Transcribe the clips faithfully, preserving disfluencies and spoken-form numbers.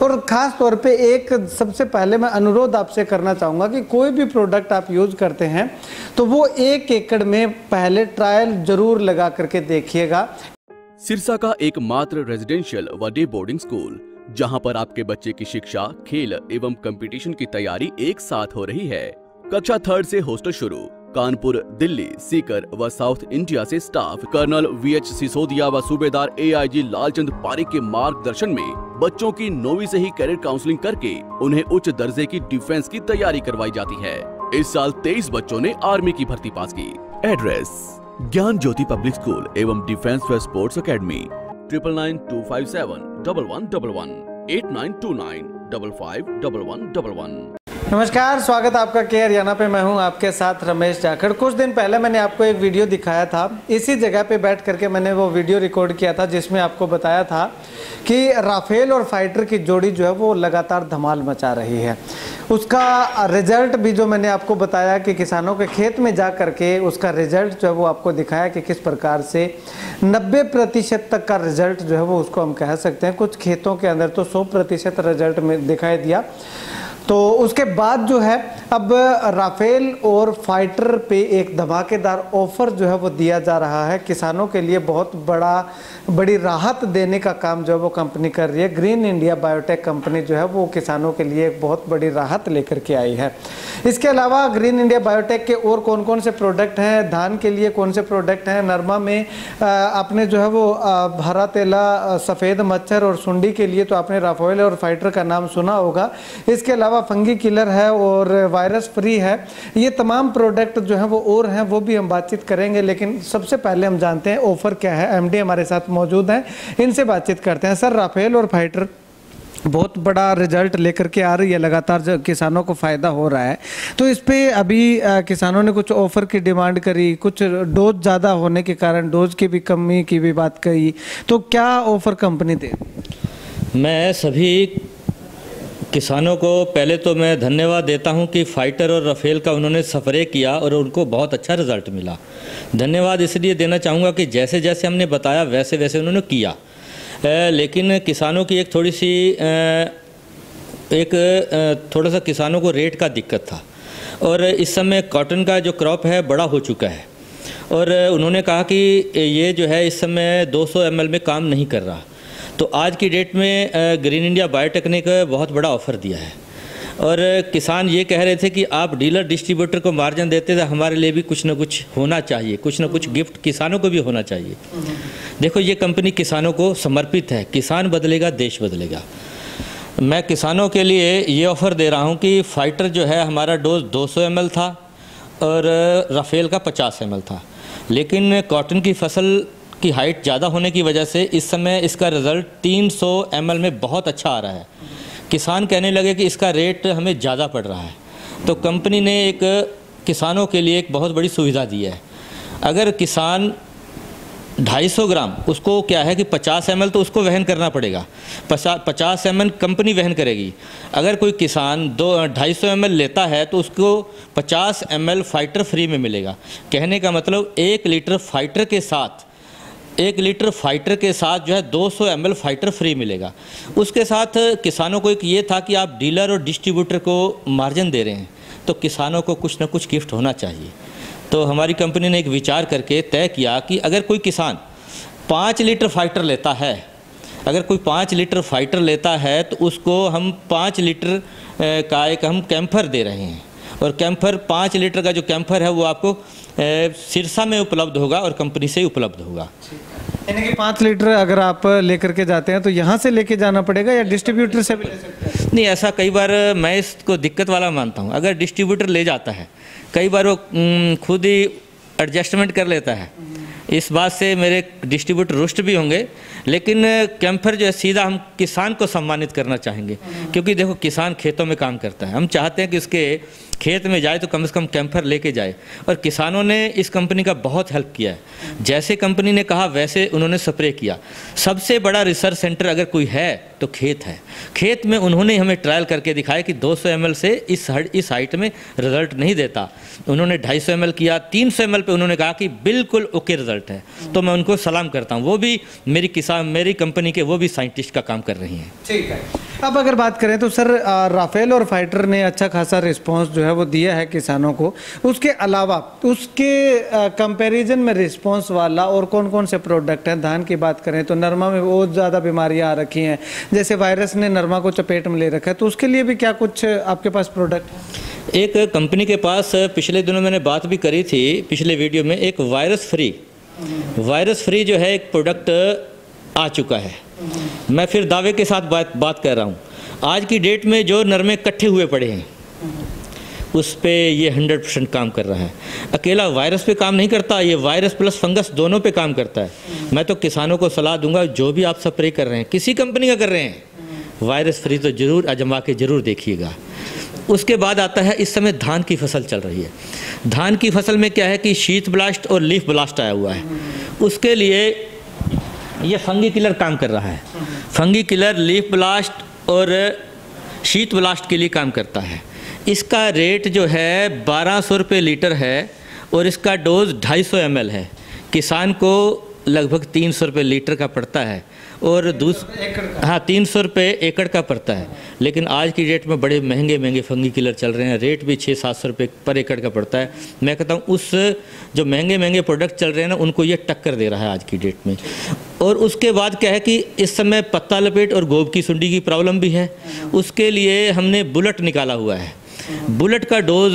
और ख़ास तौर पे एक सबसे पहले मैं अनुरोध आपसे करना चाहूँगा कि कोई भी प्रोडक्ट आप यूज़ करते हैं तो वो एक एकड़ में पहले ट्रायल ज़रूर लगा करके देखिएगा। सिरसा का एकमात्र रेजिडेंशियल व डे बोर्डिंग स्कूल, जहां पर आपके बच्चे की शिक्षा, खेल एवं कंपटीशन की तैयारी एक साथ हो रही है। कक्षा थर्ड से हॉस्टल शुरू। कानपुर, दिल्ली, सीकर व साउथ इंडिया से staff colonel V H Sisodia व सूबेदार ए आई जी लालचंद पारिक के मार्गदर्शन में बच्चों की नौवीं से ही कैरियर काउंसलिंग करके उन्हें उच्च दर्जे की डिफेंस की तैयारी करवाई जाती है। इस साल तेईस बच्चों ने आर्मी की भर्ती पास की। Address Gyan Jyoti public school एवं डिफेंस व sports academy, triple nine two five seven double one double one, eight nine two nine double five double one double one. नमस्कार, स्वागत आपका के हरियाणा पे। मैं हूं आपके साथ रमेश जाखड़। कुछ दिन पहले मैंने आपको एक वीडियो दिखाया था, इसी जगह पे बैठ करके मैंने वो वीडियो रिकॉर्ड किया था जिसमें आपको बताया था कि राफेल और फाइटर की जोड़ी जो है वो लगातार धमाल मचा रही है। उसका रिजल्ट भी जो मैंने आपको बताया कि किसानों के खेत में जा करके उसका रिजल्ट जो है वो आपको दिखाया कि किस प्रकार से नब्बे प्रतिशत तक का रिजल्ट जो है वो उसको हम कह सकते हैं। कुछ खेतों के अंदर तो सौ प्रतिशत रिजल्ट में दिखाई दिया। तो उसके बाद जो है अब राफेल और फाइटर पे एक धमाकेदार ऑफर जो है वो दिया जा रहा है। किसानों के लिए बहुत बड़ा बड़ी राहत देने का काम जो है वो कंपनी कर रही है। ग्रीन इंडिया बायोटेक कंपनी जो है वो किसानों के लिए एक बहुत बड़ी राहत लेकर के आई है। इसके अलावा ग्रीन इंडिया बायोटेक के और कौन कौन से प्रोडक्ट हैं, धान के लिए कौन से प्रोडक्ट हैं, नरमा में आपने जो है वो हरा तेला, सफ़ेद मच्छर और सुंडी के लिए तो आपने राफेल और फाइटर का नाम सुना होगा। इसके अलावा फंगी किलर है और वायरस फ्री है। ये तमाम प्रोडक्ट जो हैं वो और हैं, वो भी हम बातचीत करेंगे। लेकिन सबसे पहले हम जानते हैं ऑफर क्या है। एमडी हमारे साथ मौजूद हैं, इनसे बातचीत करते हैं। सर, राफेल और फाइटर बहुत बड़ा रिजल्ट लेकर के आ रही है, लगातार जो किसानों को फ़ायदा हो रहा है, तो इस पे अभी आ, किसानों ने कुछ ऑफ़र की डिमांड करी, कुछ डोज ज़्यादा होने के कारण डोज की भी कमी की भी बात कही, तो क्या ऑफ़र कंपनी दे? मैं सभी किसानों को पहले तो मैं धन्यवाद देता हूं कि फाइटर और राफेल का उन्होंने स्प्रे किया और उनको बहुत अच्छा रिज़ल्ट मिला। धन्यवाद इसलिए देना चाहूँगा कि जैसे जैसे हमने बताया वैसे वैसे उन्होंने किया। आ, लेकिन किसानों की एक थोड़ी सी आ, एक आ, थोड़ा सा किसानों को रेट का दिक्कत था और इस समय कॉटन का जो क्रॉप है बड़ा हो चुका है और उन्होंने कहा कि ये जो है इस समय दो सौ एम एल में काम नहीं कर रहा। तो आज की डेट में ग्रीन इंडिया बायोटेक ने का बहुत बड़ा ऑफ़र दिया है और किसान ये कह रहे थे कि आप डीलर डिस्ट्रीब्यूटर को मार्जिन देते थे, हमारे लिए भी कुछ ना कुछ होना चाहिए, कुछ ना कुछ गिफ्ट किसानों को भी होना चाहिए। देखो, ये कंपनी किसानों को समर्पित है। किसान बदलेगा, देश बदलेगा। मैं किसानों के लिए ये ऑफ़र दे रहा हूँ कि फाइटर जो है हमारा डोज दो सौ एम एल था और राफेल का पचास एम एल था, लेकिन कॉटन की फसल की हाइट ज़्यादा होने की वजह से इस समय इसका रिज़ल्ट तीन सौ एम एल में बहुत अच्छा आ रहा है। किसान कहने लगे कि इसका रेट हमें ज़्यादा पड़ रहा है, तो कंपनी ने एक किसानों के लिए एक बहुत बड़ी सुविधा दी है। अगर किसान ढाई सौ ग्राम, उसको क्या है कि पचास एम एल तो उसको वहन करना पड़ेगा, पचास एम एल कंपनी वहन करेगी। अगर कोई किसान दो ढाई सौ एम एल लेता है तो उसको पचास एम एल फाइटर फ्री में मिलेगा। कहने का मतलब एक लीटर फाइटर के साथ एक लीटर फाइटर के साथ जो है दो सौ एम एल फाइटर फ्री मिलेगा। उसके साथ किसानों को एक ये था कि आप डीलर और डिस्ट्रीब्यूटर को मार्जिन दे रहे हैं तो किसानों को कुछ ना कुछ गिफ्ट होना चाहिए। तो हमारी कंपनी ने एक विचार करके तय किया कि अगर कोई किसान पाँच लीटर फाइटर लेता है अगर कोई पाँच लीटर फाइटर लेता है तो उसको हम पाँच लीटर का एक हम कैंपर दे रहे हैं और कैंपर पाँच लीटर का जो कैंपर है वो आपको सिरसा में उपलब्ध होगा और कंपनी से ही उपलब्ध होगा। यानी कि पाँच लीटर अगर आप लेकर के जाते हैं तो यहाँ से लेके जाना पड़ेगा या डिस्ट्रीब्यूटर से भी ले सकते हैं? नहीं, ऐसा कई बार मैं इसको दिक्कत वाला मानता हूँ। अगर डिस्ट्रीब्यूटर ले जाता है, कई बार वो खुद ही एडजस्टमेंट कर लेता है, इस बात से मेरे डिस्ट्रीब्यूटर रुष्ट भी होंगे। लेकिन कैंपर जो है सीधा हम किसान को सम्मानित करना चाहेंगे, क्योंकि देखो किसान खेतों में काम करता है, हम चाहते हैं कि उसके खेत में जाए तो कम से कम कैंपर लेके जाए। और किसानों ने इस कंपनी का बहुत हेल्प किया है। जैसे कंपनी ने कहा वैसे उन्होंने स्प्रे किया। सबसे बड़ा रिसर्च सेंटर अगर कोई है तो खेत है। खेत में उन्होंने हमें ट्रायल करके दिखाया कि दो सौ एम एल से इस इस हाइट में रिजल्ट नहीं देता। उन्होंने ढाई सौ एम एल किया, तीन सौ एम एल पे उन्होंने कहा कि बिल्कुल ओके रिजल्ट है। तो मैं उनको सलाम करता हूँ। वो भी मेरी किसान मेरी कंपनी के वो भी साइंटिस्ट का काम कर रही हैं। ठीक है। अब अगर बात करें तो सर राफेल और फाइटर ने अच्छा खासा रिस्पांस जो है वो दिया है किसानों को, उसके अलावा उसके कंपैरिजन में रिस्पांस वाला और कौन कौन से प्रोडक्ट हैं? धान की बात करें तो नरमा में बहुत ज़्यादा बीमारियां आ रखी हैं, जैसे वायरस ने नरमा को चपेट में ले रखा है, तो उसके लिए भी क्या कुछ आपके पास प्रोडक्ट है? एक कंपनी के पास पिछले दिनों मैंने बात भी करी थी पिछले वीडियो में, एक वायरस फ्री वायरस फ्री जो है एक प्रोडक्ट आ चुका है। मैं फिर दावे के साथ बात बात कर रहा हूँ। आज की डेट में जो नरमे इकट्ठे हुए पड़े हैं उस पे ये हंड्रेड परसेंट काम कर रहा है। अकेला वायरस पे काम नहीं करता, ये वायरस प्लस फंगस दोनों पे काम करता है। मैं तो किसानों को सलाह दूंगा, जो भी आप स्प्रे कर रहे हैं, किसी कंपनी का कर रहे हैं, वायरस फ्री तो ज़रूर आजमा के ज़रूर देखिएगा। उसके बाद आता है, इस समय धान की फसल चल रही है। धान की फसल में क्या है कि शीत ब्लास्ट और लीफ ब्लास्ट आया हुआ है। उसके लिए ये फंगी किलर काम कर रहा है। फंगी किलर लीफ ब्लास्ट और शीत ब्लास्ट के लिए काम करता है। इसका रेट जो है बारह सौ रुपये लीटर है और इसका डोज ढाई सौ एम एल है। किसान को लगभग तीन सौ रुपये लीटर का पड़ता है और दूसरा हाँ तीन सौ रुपये एकड़ का पड़ता है। लेकिन आज की डेट में बड़े महंगे महंगे फंगी किलर चल रहे हैं, रेट भी छः सात सौ रुपये पर एकड़ का पड़ता है। मैं कहता हूँ उस जो महंगे महंगे प्रोडक्ट चल रहे हैं ना, उनको ये टक्कर दे रहा है आज की डेट में। और उसके बाद क्या है कि इस समय पत्ता लपेट और गोब की सुंडी की प्रॉब्लम भी है। उसके लिए हमने बुलेट निकाला हुआ है। बुलेट का डोज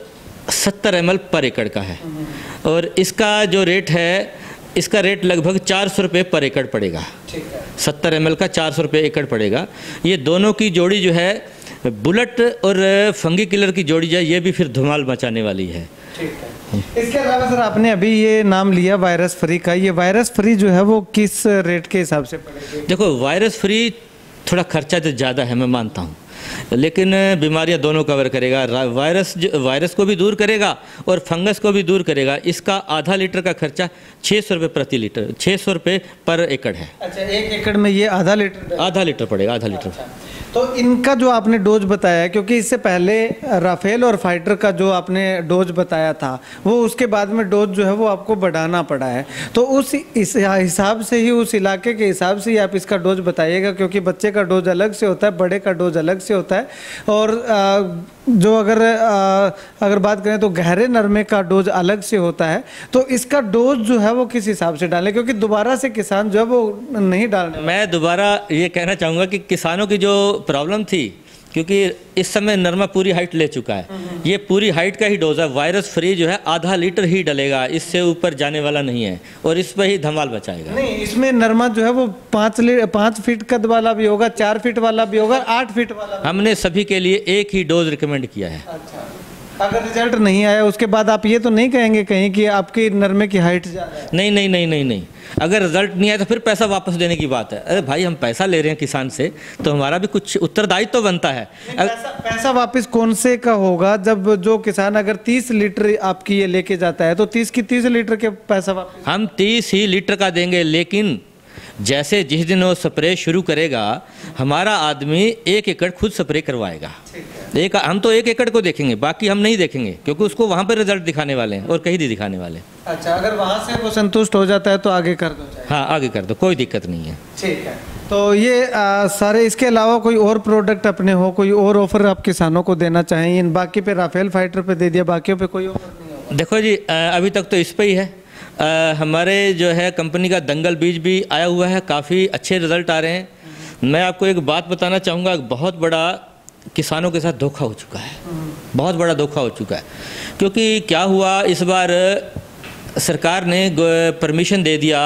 सत्तर एम एल पर एकड़ का है और इसका जो रेट है, इसका रेट लगभग चार सौ रुपये पर एकड़ पड़ेगा। सत्तर एम एल का चार सौ रुपये एकड़ पड़ेगा। ये दोनों की जोड़ी जो है, बुलेट और फंगी किलर की जोड़ी जो है, ये भी फिर धमाल मचाने वाली है। ठीक है। इसके अलावा सर आपने अभी ये नाम लिया वायरस फ्री का, ये वायरस फ्री जो है वो किस रेट के हिसाब से पड़ेगी? देखो, वायरस फ्री थोड़ा खर्चा तो ज़्यादा है, मैं मानता हूँ, लेकिन बीमारियां दोनों कवर करेगा। वायरस वायरस को भी दूर करेगा और फंगस को भी दूर करेगा। इसका आधा लीटर का खर्चा छः सौ रुपये प्रति लीटर, छः सौ रुपये पर एकड़ है। अच्छा, एक एकड़ में ये आधा लीटर आधा लीटर पड़ेगा, आधा लीटर। अच्छा। तो इनका जो आपने डोज बताया, क्योंकि इससे पहले राफेल और फाइटर का जो आपने डोज बताया था वो उसके बाद में डोज जो है वो आपको बढ़ाना पड़ा है, तो उस इस हिसाब से ही, उस इलाके के हिसाब से ही आप इसका डोज बताइएगा, क्योंकि बच्चे का डोज अलग से होता है, बड़े का डोज अलग से होता है। और आ, जो अगर आ, अगर बात करें तो गहरे नरमे का डोज अलग से होता है, तो इसका डोज जो है वो किस हिसाब से डालें, क्योंकि दोबारा से किसान जो है वो नहीं डालने। मैं दोबारा ये कहना चाहूँगा कि किसानों की जो प्रॉब्लम थी, क्योंकि इस समय नरमा पूरी हाइट ले चुका है, ये पूरी हाइट का ही डोज है। वायरस फ्री जो है आधा लीटर ही डलेगा, इससे ऊपर जाने वाला नहीं है और इस पर ही धमाल बचाएगा। नहीं, इसमें नरमा जो है वो पाँच लीटर पाँच फीट कद वाला भी होगा, चार फीट वाला भी होगा, आठ फीट वाला भी। हमने सभी के लिए एक ही डोज रिकमेंड किया है। अच्छा, अगर रिजल्ट नहीं आया उसके बाद आप ये तो नहीं कहेंगे कहीं कि आपकी नरमे की हाइट ज़्यादा है? नहीं नहीं नहीं नहीं नहीं, अगर रिजल्ट नहीं आया तो फिर पैसा वापस देने की बात है। अरे भाई, हम पैसा ले रहे हैं किसान से, तो हमारा भी कुछ उत्तरदायित्व तो बनता है। पैसा, पैसा वापस कौन से का होगा? जब जो किसान अगर तीस लीटर आपकी ये लेके जाता है तो तीस की तीस लीटर के पैसा वापस हम तीस ही लीटर का देंगे, लेकिन जैसे जिस दिन वो स्प्रे शुरू करेगा, हमारा आदमी एक एकड़ खुद स्प्रे करवाएगा। एक हम तो एक एकड़ को देखेंगे, बाकी हम नहीं देखेंगे, क्योंकि उसको वहाँ पर रिजल्ट दिखाने वाले हैं और कहीं नहीं दिखाने वाले। अच्छा, अगर वहाँ से वो संतुष्ट हो जाता है तो आगे कर दो। हाँ, आगे कर दो, कोई दिक्कत नहीं है। ठीक है। तो ये आ, सारे, इसके अलावा कोई और प्रोडक्ट अपने हो, कोई और ऑफर आप किसानों को देना चाहें? इन बाकी पे राफेल फाइटर पे दे दिया, बाकियों पे कोई ऑफर नहीं होगा? देखो जी, अभी तक तो इस पे ही है। आ, हमारे जो है कंपनी का दंगल बीज भी आया हुआ है, काफ़ी अच्छे रिजल्ट आ रहे हैं। मैं आपको एक बात बताना चाहूँगा, बहुत बड़ा किसानों के साथ धोखा हो चुका है, बहुत बड़ा धोखा हो चुका है। क्योंकि क्या हुआ, इस बार सरकार ने परमिशन दे दिया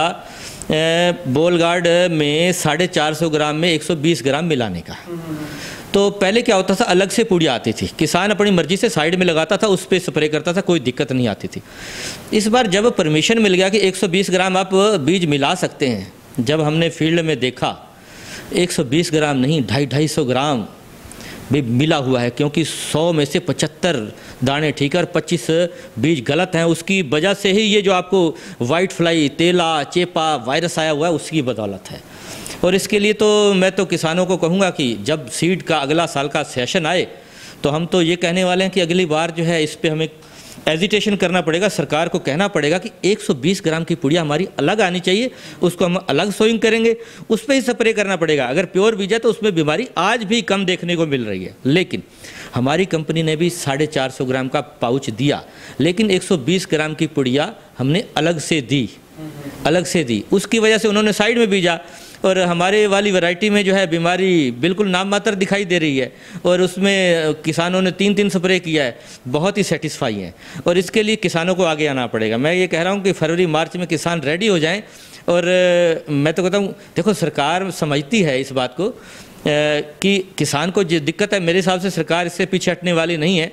बोलगार्ड में साढ़े चार सौ ग्राम में एक सौ बीस ग्राम मिलाने का। तो पहले क्या होता था, अलग से पुड़िया आती थी, किसान अपनी मर्जी से साइड में लगाता था, उस पर स्प्रे करता था, कोई दिक्कत नहीं आती थी। इस बार जब परमिशन मिल गया कि एक सौ बीस ग्राम आप बीज मिला सकते हैं, जब हमने फील्ड में देखा एक सौ बीस ग्राम नहीं, ढाई ढाई सौ ग्राम भी मिला हुआ है, क्योंकि सौ में से पचहत्तर दाने ठीक है और पच्चीस बीज गलत हैं। उसकी वजह से ही ये जो आपको वाइट फ्लाई, तेला, चेपा वायरस आया हुआ है, उसकी बदौलत है। और इसके लिए तो मैं तो किसानों को कहूँगा कि जब सीड का अगला साल का सेशन आए तो हम तो ये कहने वाले हैं कि अगली बार जो है इस पर हमें एजिटेशन करना पड़ेगा, सरकार को कहना पड़ेगा कि एक सौ बीस ग्राम की पुड़िया हमारी अलग आनी चाहिए, उसको हम अलग सोइंग करेंगे, उस पर ही स्प्रे करना पड़ेगा। अगर प्योर बीज है तो उसमें बीमारी आज भी कम देखने को मिल रही है। लेकिन हमारी कंपनी ने भी साढ़े चार सौ ग्राम का पाउच दिया, लेकिन एक सौ बीस ग्राम की पुड़िया हमने अलग से दी, अलग से दी। उसकी वजह से उन्होंने साइड में बीजा और हमारे वाली वैरायटी में जो है बीमारी बिल्कुल नाम मात्र दिखाई दे रही है और उसमें किसानों ने तीन तीन स्प्रे किया है, बहुत ही सेटिस्फाई हैं। और इसके लिए किसानों को आगे आना पड़ेगा। मैं ये कह रहा हूँ कि फरवरी मार्च में किसान रेडी हो जाएं। और मैं तो कहता हूँ, देखो सरकार समझती है इस बात को कि किसान को जो दिक्कत है, मेरे हिसाब से सरकार इससे पीछे हटने वाली नहीं है।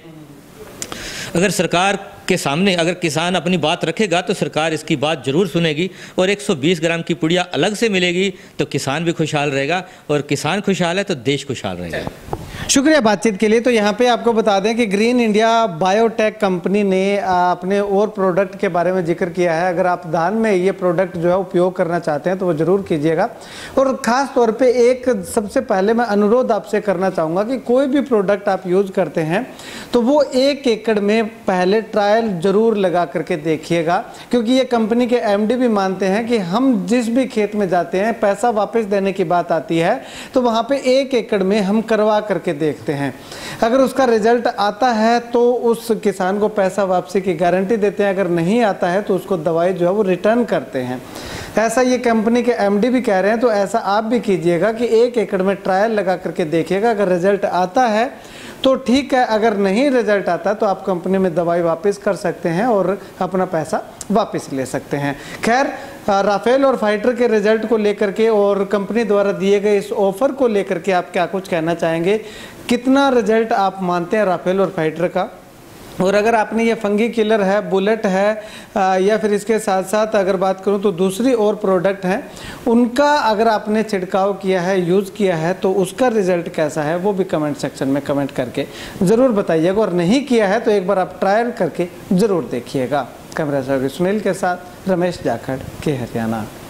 अगर सरकार के सामने अगर किसान अपनी बात रखेगा तो सरकार इसकी बात जरूर सुनेगी और एक सौ बीस ग्राम की पुड़िया अलग से मिलेगी तो किसान भी खुशहाल रहेगा और किसान खुशहाल है तो देश खुशहाल रहेगा। शुक्रिया बातचीत के लिए। तो यहाँ पे आपको बता दें कि ग्रीन इंडिया बायोटेक कंपनी ने अपने और प्रोडक्ट के बारे में जिक्र किया है। अगर आप धान में ये प्रोडक्ट जो है उपयोग करना चाहते हैं तो वो ज़रूर कीजिएगा। और ख़ास तौर पे एक सबसे पहले मैं अनुरोध आपसे करना चाहूँगा कि कोई भी प्रोडक्ट आप यूज़ करते हैं तो वो एक एकड़ में पहले ट्रायल ज़रूर लगा करके देखिएगा, क्योंकि ये कंपनी के एम डी भी मानते हैं कि हम जिस भी खेत में जाते हैं, पैसा वापस देने की बात आती है तो वहाँ पर एक एकड़ में हम करवा करके देखते हैं। अगर उसका रिजल्ट आता है तो उस किसान को पैसा वापसी की गारंटी देते हैं, अगर नहीं आता है तो उसको दवाई जो है वो रिटर्न करते हैं। ऐसा ये कंपनी के एम डी भी कह रहे हैं, तो ऐसा आप भी कीजिएगा कि एक एकड़ में ट्रायल लगा करके देखिएगा। अगर रिजल्ट आता है तो ठीक है, अगर नहीं रिजल्ट आता तो आप कंपनी में दवाई वापस कर सकते हैं और अपना पैसा वापस ले सकते हैं। खैर, राफेल और फाइटर के रिजल्ट को लेकर के और कंपनी द्वारा दिए गए इस ऑफर को लेकर के आप क्या कुछ कहना चाहेंगे? कितना रिजल्ट आप मानते हैं राफेल और फाइटर का? और अगर आपने ये फंगी किलर है, बुलेट है, या फिर इसके साथ साथ अगर बात करूं तो दूसरी और प्रोडक्ट हैं, उनका अगर आपने छिड़काव किया है, यूज़ किया है तो उसका रिज़ल्ट कैसा है वो भी कमेंट सेक्शन में कमेंट करके ज़रूर बताइएगा। और नहीं किया है तो एक बार आप ट्रायल करके ज़रूर देखिएगा। कैमरा सहयोगी सुनील के साथ रमेश जाखड़, के हरियाणा।